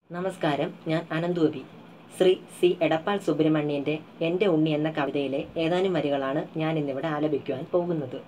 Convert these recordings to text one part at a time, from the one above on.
നമസ്കാരം, ഞാൻ Ananthu V. Shri C Edappal സുബ്രഹ്മണ്യൻ്റെ എൻ്റെ ഉണ്ണി എന്ന കവിതയിലെ ഏതാനും വരികളാണ് ഞാൻ ഇന്നിവിടെ ആലപിക്കുവാൻ പോകുന്നത്.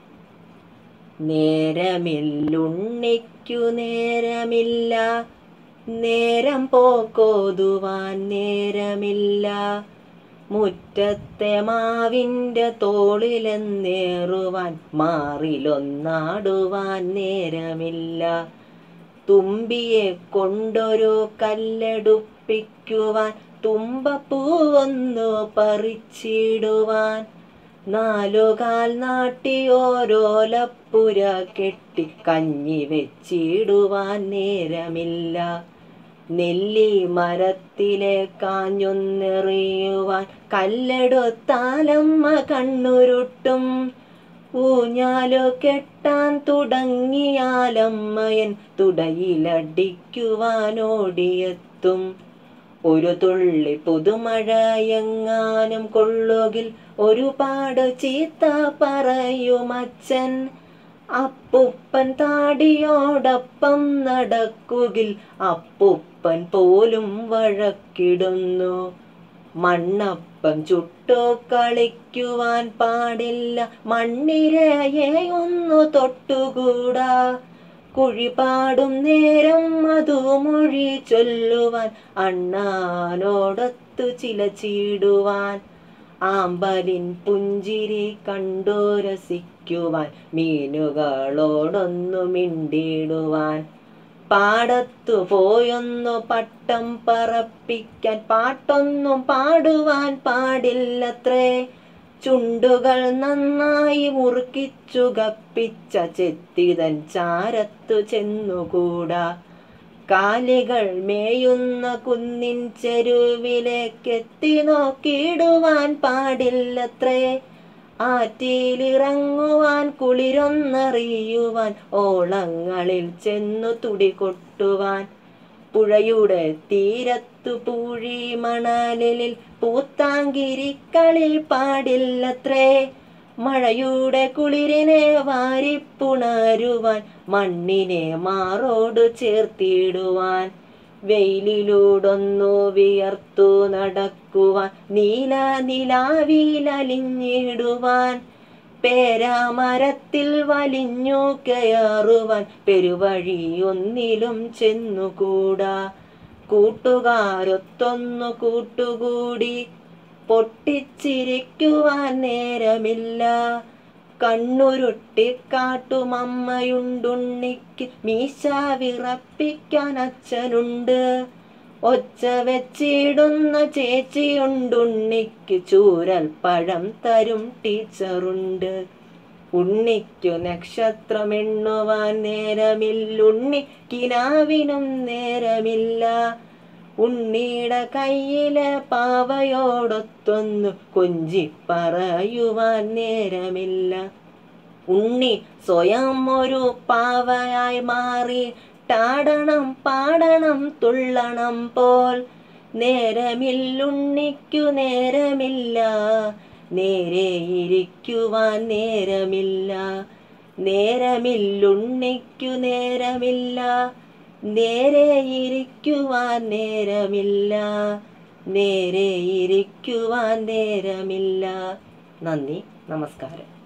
നേരമില്ലുണ്ണിക്കു നേരമില്ല, നേരം പോക്കോതുവാൻ നേരമില്ല, മുറ്റത്തെ മാവിൻ്റെ തോളിലെന്നേറുവാൻ മാറിലൊന്നാടുവാൻ നേരമില്ല, തുമ്പിയെ കൊണ്ടൊരു കല്ലെടുപ്പിക്കുവാൻ തുമ്പപ്പൂവൊന്നു പറിച്ചിടുവാൻ, നാലുകാൽ നാട്ടി ഓരോലപ്പുര കെട്ടി കഞ്ഞി വെച്ചിടുവാൻ നേരമില്ല, നെല്ലി മരത്തിലെ കാഞ്ഞൊന്നെറിയുവാൻ കല്ലെടുത്താലമ്മ കണ്ണുരുട്ടും, ഊഞ്ഞാലു കെട്ടാൻ തുടങ്ങിയാലമ്മയൻ തുടയിലടിക്കുവാനോടിയെത്തും, ഒരു തുള്ളി പുതുമഴയെങ്ങാനും കൊള്ളുകിൽ ഒരുപാട് ചീത്ത പറയുമച്ഛൻ, അപ്പുപ്പൻ താടിയോടൊപ്പം നടക്കുകിൽ അപ്പുപ്പൻ പോലും വഴക്കിടുന്നു, മണ്ണപ്പം ചുട്ടു കളിക്കുവാൻ പാടില്ല, മണ്ണിരയെ ഒന്നു തൊട്ടുകൂടാ, കുഴിപാടും നേരം മധുമൊഴി ചൊല്ലുവാൻ അണ്ണാനോടൊത്തു ചിലച്ചിടുവാൻ, ആമ്പലിൻ പുഞ്ചിരി കണ്ടു രസിക്കുവാൻ മീനുകളോടൊന്നു മിണ്ടിടുവാൻ, പാടത്തു പോയൊന്നു പട്ടം പറപ്പിക്കാൻ പാട്ടൊന്നും പാടുവാൻ പാടില്ലത്രേ, ചുണ്ടുകൾ നന്നായി മുറുക്കിച്ചു കപ്പിച്ച ചെത്തിതൻ ചാരത്തു ചെന്നുകൂടാ, കാലികൾ മേയുന്ന കുന്നിൻ ചെരുവിലേക്കെത്തി നോക്കിയിടുവാൻ പാടില്ലത്രേ, ആറ്റിലിറങ്ങുവാൻ കുളിരൊന്നറിയുവാൻ ഓളങ്ങളിൽ ചെന്നു തുടികൊട്ടുവാൻ, പുഴയുടെ തീരത്തു പൂഴി മണലിൽ പൂത്താങ്കിരിക്കളി പാടില്ലത്രേ, മഴയുടെ കുളിരിനെ വാരിപ്പുണരുവാൻ മണ്ണിനെ മാറോട് ചേർത്തിടുവാൻ, വെയിലിലൂടൊന്നു വിയർത്തു നടക്കുവാൻ നീല നിലാവിലലിഞ്ഞിടുവാൻ, പേരാമരത്തിൽ വലിഞ്ഞു കയറുവാൻ പെരുവഴിയൊന്നിലും ചെന്നുകൂടാ, കൂട്ടുകാരൊത്തൊന്നു കൂട്ടുകൂടി പൊട്ടിച്ചിരിക്കുവാൻ നേരമില്ല, കണ്ണുരുട്ടിക്കാട്ടുമമ്മയുണ്ടുണ്ണിക്ക് മീശ വിറപ്പിക്കാൻ അച്ഛനുണ്ട്, ഒച്ച വെച്ചിടുന്ന ചേച്ചിയുണ്ടുണ്ണിക്ക് ചൂരൽ പഴം തരും ടീച്ചറുണ്ട്, ഉണ്ണിക്കു നക്ഷത്രമെണ്ണുവാൻ നേരമില്ലുണ്ണിക്കിനാവിനും നേരമില്ല, ഉണ്ണിയുടെ കയ്യിലെ പാവയോടൊത്തൊന്നു കൊഞ്ചിപ്പറയുവാൻ നേരമില്ല, ഉണ്ണി സ്വയം ഒരു പാവയായി മാറി ടാടണം പാടണം തുള്ളണം പോൽ, നേരമില്ലുണ്ണിക്കു നേരമില്ല, നേരെയിരിക്കുവാൻ നേരമില്ല, നേരമില്ലുണ്ണിക്കു നേരമില്ല, നേരെയിരിക്കുവാൻ നേരമില്ല, നേരെയിരിക്കുവാൻ നേരമില്ല. നന്ദി, നമസ്കാരം.